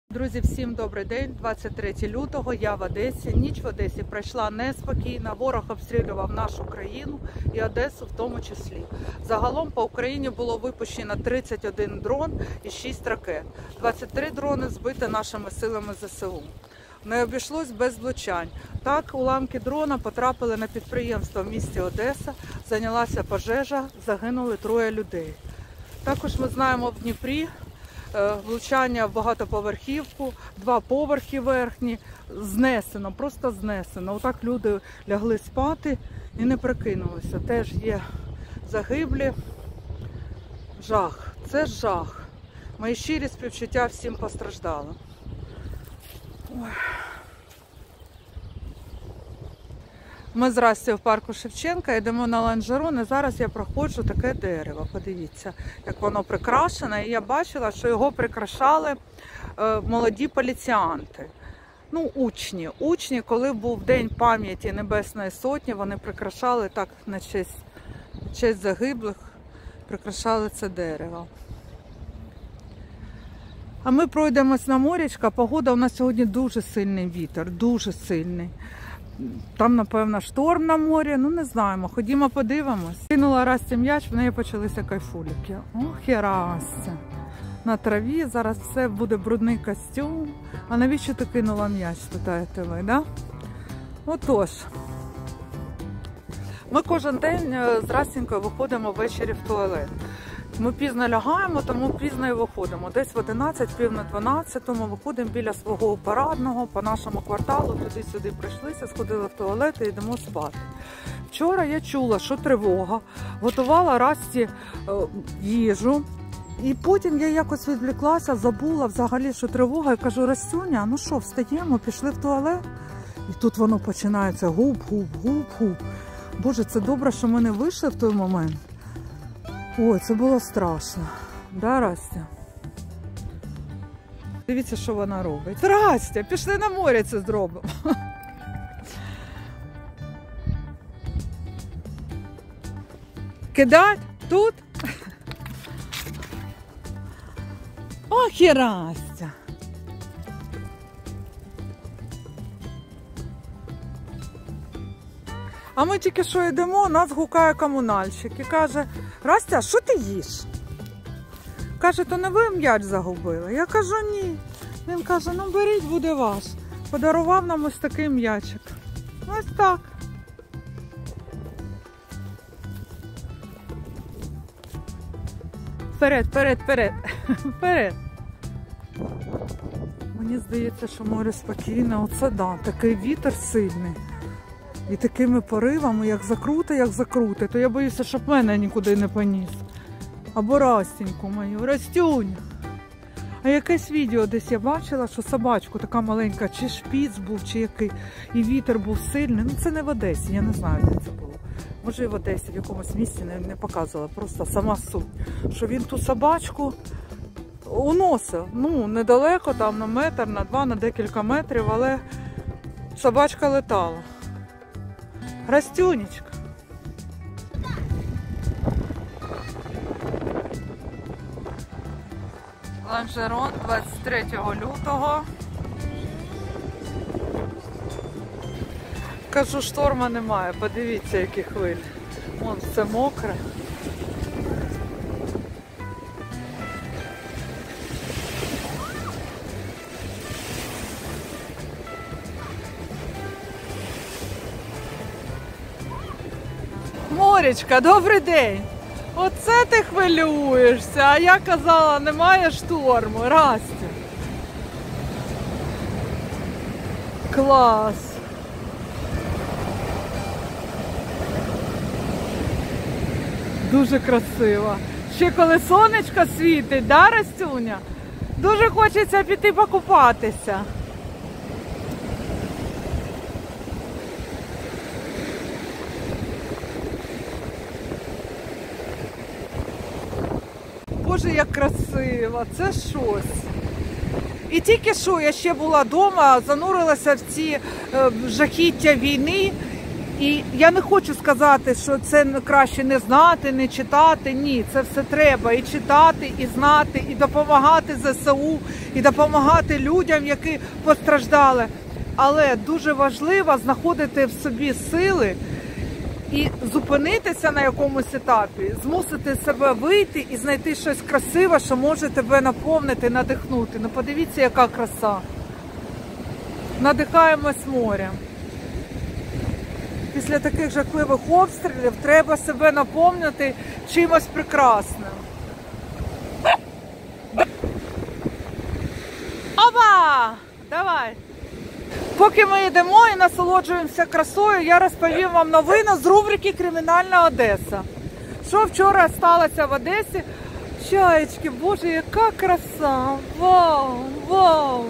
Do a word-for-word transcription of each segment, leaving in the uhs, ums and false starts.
Друзі, всім добрий день. двадцять третє лютого, я в Одесі. Ніч в Одесі пройшла неспокійно. Ворог обстрілював нашу країну і Одесу в тому числі. Загалом по Україні було випущено тридцять один дрон і шість ракет. двадцять три дрони збиті нашими силами зе се у. Не обійшлось без влучань. Так, уламки дрона потрапили на підприємство в місті Одеса, зайнялася пожежа, загинули троє людей. Також ми знаємо в Дніпрі влучання в багатоповерхівку, два поверхи верхні, знесено, просто знесено. Отак люди лягли спати і не прокинулися. Теж є загиблі. Жах. Це жах. Мої щирі співчуття всім постраждалим. Ой. Ми з Растю в парку Шевченка йдемо на лонжерон, і зараз я проходжу таке дерево. Подивіться, як воно прикрашене. І я бачила, що його прикрашали е, молоді поліціянти. Ну, учні. Учні, коли був День пам'яті Небесної Сотні, вони прикрашали так на честь, честь загиблих, прикрашали це дерево. А ми пройдемось на морячка. Погода у нас сьогодні дуже сильний вітер, дуже сильний. Там, напевно, шторм на морі, ну не знаємо. Ходімо подивимось. Кинула Расті м'яч, в неї почалися кайфуліки. Ох, і Растя. На траві, зараз все буде брудний костюм. А навіщо ти кинула м'яч, питаєте ви, да? Отож. Ми кожен день з Растінькою виходимо ввечері в туалет. Ми пізно лягаємо, тому пізно і виходимо. Десь в одинадцять, пів на дванадцяту ми виходимо біля свого парадного, по нашому кварталу, туди-сюди прийшлися, сходили в туалет і йдемо спати. Вчора я чула, що тривога, готувала Расті е, їжу, і потім я якось відвлеклася, забула взагалі, що тривога, і кажу: Растюня, ну що, встаємо, пішли в туалет? І тут воно починається гуп-гуп-гуп-гуп. Боже, це добре, що ми не вийшли в той момент. Ой, це було страшно. Да, Растя? Дивіться, що вона робить. Растя, пішли на море це зробимо. Кидать? Тут? Ох і Растя. А ми тільки що йдемо, нас гукає комунальщик і каже: Растя, що ти їш? Каже, то не ви м'яч загубили? Я кажу, ні. Він каже, ну беріть, буде ваш. Подарував нам ось такий м'ячик. Ось так. Вперед, вперед, вперед. Вперед. Мені здається, що море спокійне. Оце да, такий вітер сильний. І такими поривами, як закрути, як закрути, то я боюся, щоб мене нікуди не поніс. Або Растіньку мою. Растюнь! А якесь відео десь я бачила, що собачку така маленька, чи шпіц був, чи який, і вітер був сильний. Ну це не в Одесі, я не знаю, де це було. Може і в Одесі, в якомусь місці не, не показувала, просто сама суть. Що він ту собачку уносив. Ну, недалеко, там на метр, на два, на декілька метрів, але собачка летала. Растюнечка. Лонжерон двадцять третього лютого. Кажу, шторма немає, подивіться, які хвилі. Вон все мокре. Моречка, добрий день! Оце ти хвилюєшся, а я казала, немає шторму. Растя. Клас! Дуже красиво. Ще коли сонечко світить, да, Растюня? Дуже хочеться піти покупатися. Боже, як красиво, це щось. І тільки що я ще була вдома, занурилася в ці е, жахіття війни І я не хочу сказати, що це краще не знати, не читати. Ні, це все треба і читати, і знати, і допомагати зе се у, і допомагати людям, які постраждали. Але дуже важливо знаходити в собі сили і зупинитися на якомусь етапі, змусити себе вийти і знайти щось красиве, що може тебе наповнити, надихнути. Ну подивіться, яка краса. Надихаємось морем. Після таких жахливих обстрілів треба себе наповнити чимось прекрасним. Опа! Давай! Поки ми йдемо і насолоджуємося красою, я розповім вам новину з рубрики «Кримінальна Одеса». Що вчора сталося в Одесі? Чаєчки, боже, яка краса! Вау! Вау!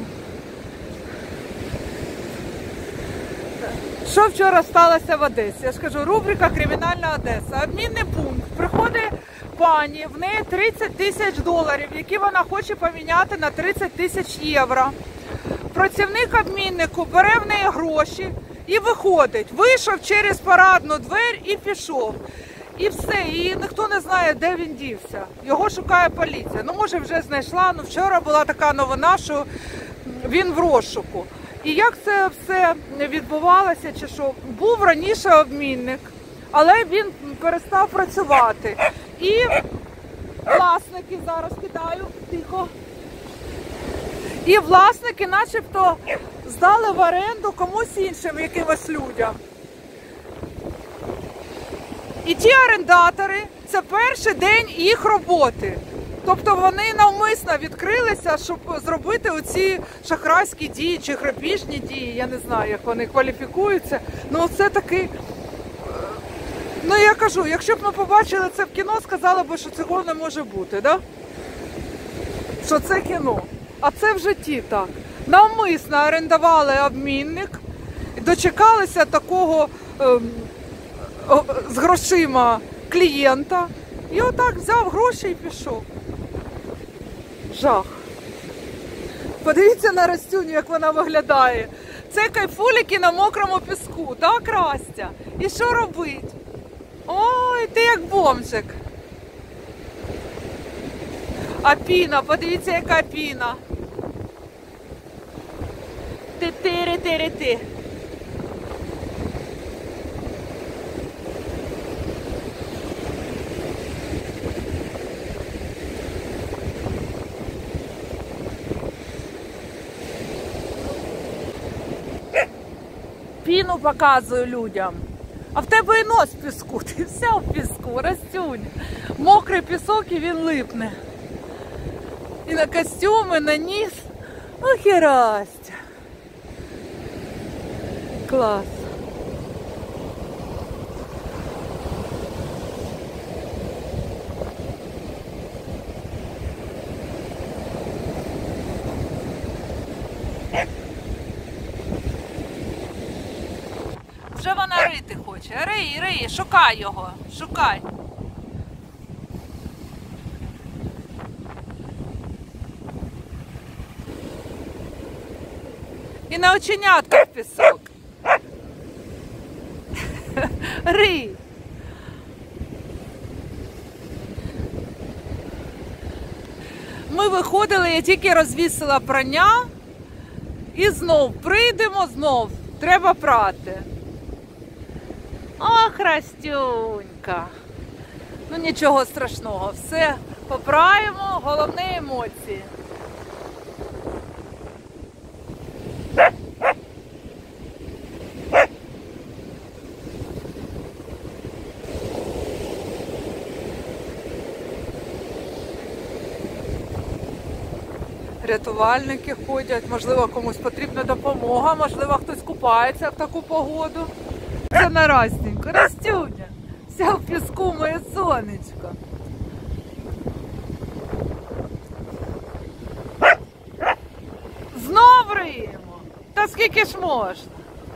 Що вчора сталося в Одесі? Я ж кажу, рубрика «Кримінальна Одеса». Обмінний пункт. Приходить пані, в неї тридцять тисяч доларів, які вона хоче поміняти на тридцять тисяч євро. Працівник обміннику бере в неї гроші і виходить. Вийшов через парадну двері і пішов. І все, і ніхто не знає, де він дівся. Його шукає поліція. Ну, може, вже знайшла, ну вчора була така новина, що він в розшуку. І як це все відбувалося, чи що? Був раніше обмінник, але він перестав працювати. І власники, зараз кидаю, тихо, і власники начебто здали в оренду комусь іншим, якимось людям. І ті орендатори, це перший день їх роботи. Тобто вони навмисно відкрилися, щоб зробити оці шахрайські дії чи грабіжні дії. Я не знаю, як вони кваліфікуються. Ну це такий... Ну я кажу, якщо б ми побачили це в кіно, сказали б, що цього не може бути, да? Що це кіно. А це в житті так. Навмисно орендували обмінник, дочекалися такого е, з грошима клієнта. І отак взяв гроші і пішов. Жах. Подивіться на Растюню, як вона виглядає. Це кайфуліки на мокрому піску, так, Растя? І що робить? Ой, ти як бомжик. А піна, подивіться, яка піна. Ти-ти-ри-ти-ри-ти. Піну показую людям. А в тебе і нос в піску. Ти вся в піску, Растюнь. Мокрий пісок і він липне. І на костюм, і на ніс. Ох і Растя. Клас. Вже вона рити хоче. Рий, рий, шукай його, шукай. І на оченятка в пісок. Рий. Ми виходили, я тільки розвісила прання. І знов прийдемо, знов. Треба прати. Ох, Растюнька. Ну нічого страшного, все поправимо, головне емоції. Рятувальники ходять, можливо, комусь потрібна допомога, можливо, хтось купається в таку погоду. Це на Растеньку. Растюня, вся в піску, моє сонечко. Знов риємо. Та скільки ж можна?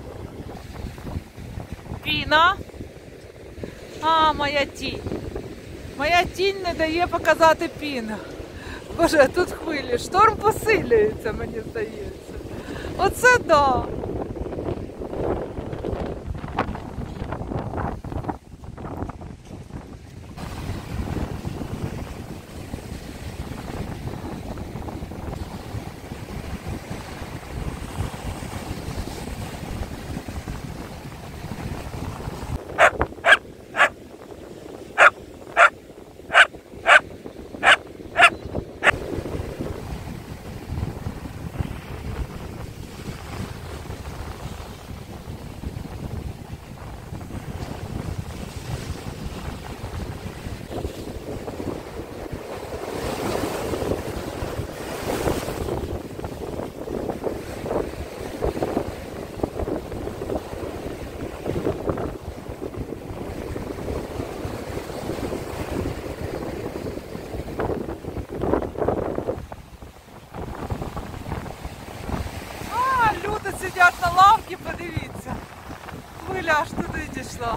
Піна. А, моя тінь. Моя тінь не дає показати піну. Боже, тут хвилі. Шторм посилюється, мені здається. Оце да. тільки подивіться. Хвиля аж туди дійшла.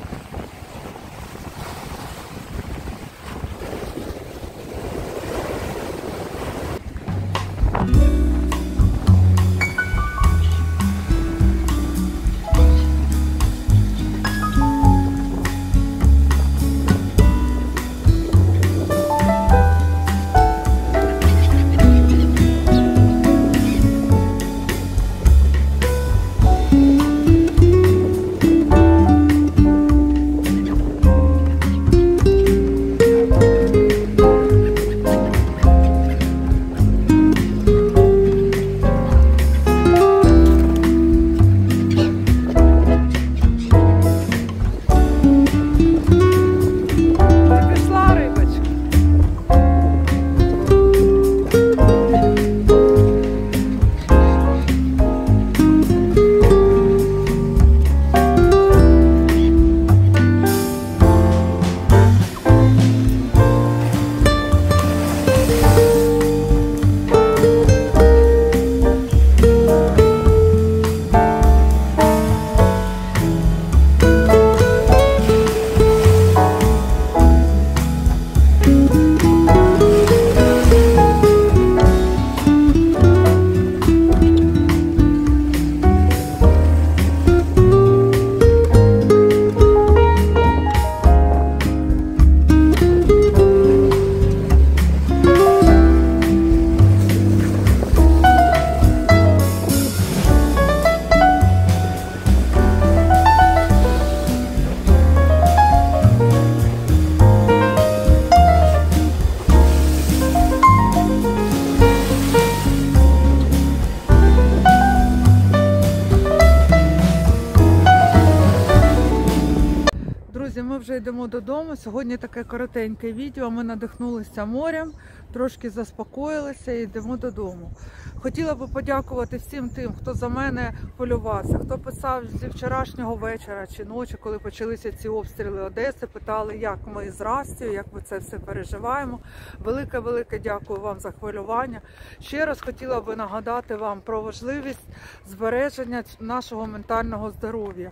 Ми вже йдемо додому. Сьогодні таке коротеньке відео. Ми надихнулися морем, трошки заспокоїлися і йдемо додому. Хотіла би подякувати всім тим, хто за мене хвилювався, хто писав зі вчорашнього вечора чи ночі, коли почалися ці обстріли Одеси, питали, як ми з Растю, як ми це все переживаємо. Велике-велике дякую вам за хвилювання. Ще раз хотіла би нагадати вам про важливість збереження нашого ментального здоров'я.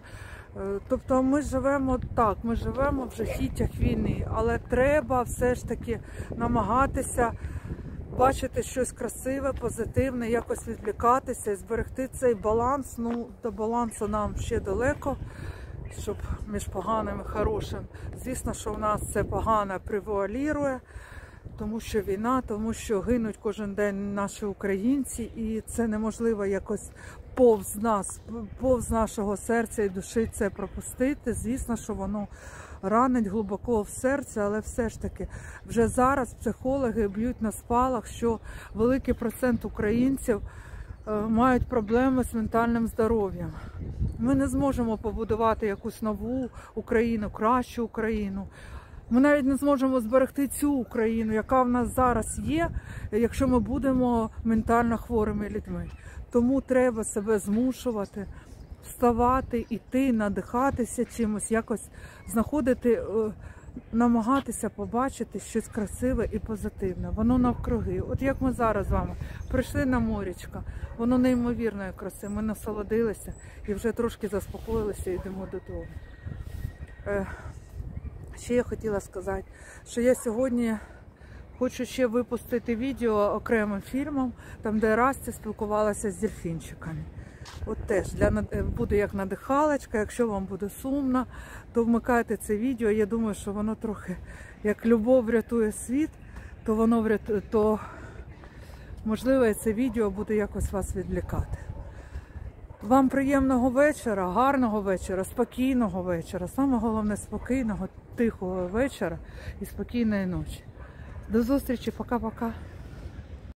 Тобто ми живемо так, ми живемо в жахіттях війни, але треба все ж таки намагатися бачити щось красиве, позитивне, якось відвлікатися і зберегти цей баланс. Ну, до балансу нам ще далеко, щоб між поганим і хорошим. Звісно, що в нас це погане превуалірує, тому що війна, тому що гинуть кожен день наші українці, і це неможливо якось повз нас, повз нашого серця і душі це пропустити. Звісно, що воно ранить глибоко в серце, але все ж таки вже зараз психологи б'ють на спалах, що великий процент українців мають проблеми з ментальним здоров'ям. Ми не зможемо побудувати якусь нову Україну, кращу Україну. Ми навіть не зможемо зберегти цю Україну, яка в нас зараз є, якщо ми будемо ментально хворими людьми. Тому треба себе змушувати, вставати, іти, надихатися чимось, якось знаходити, намагатися побачити щось красиве і позитивне. Воно навкруги. От як ми зараз з вами прийшли на морячко, воно неймовірної краси, ми насолодилися і вже трошки заспокоїлися і йдемо додому. Ще я хотіла сказати, що я сьогодні хочу ще випустити відео окремим фільмом, там де Растя спілкувалася з дельфінчиками. От теж для, буде як надихалочка, якщо вам буде сумно, то вмикайте це відео. Я думаю, що воно трохи, як любов врятує світ, то воно врятує, то можливо це відео буде якось вас відвлікати. Вам приємного вечора, гарного вечора, спокійного вечора. Саме головне спокійного, тихого вечора і спокійної ночі. До зустрічі, пока-пока.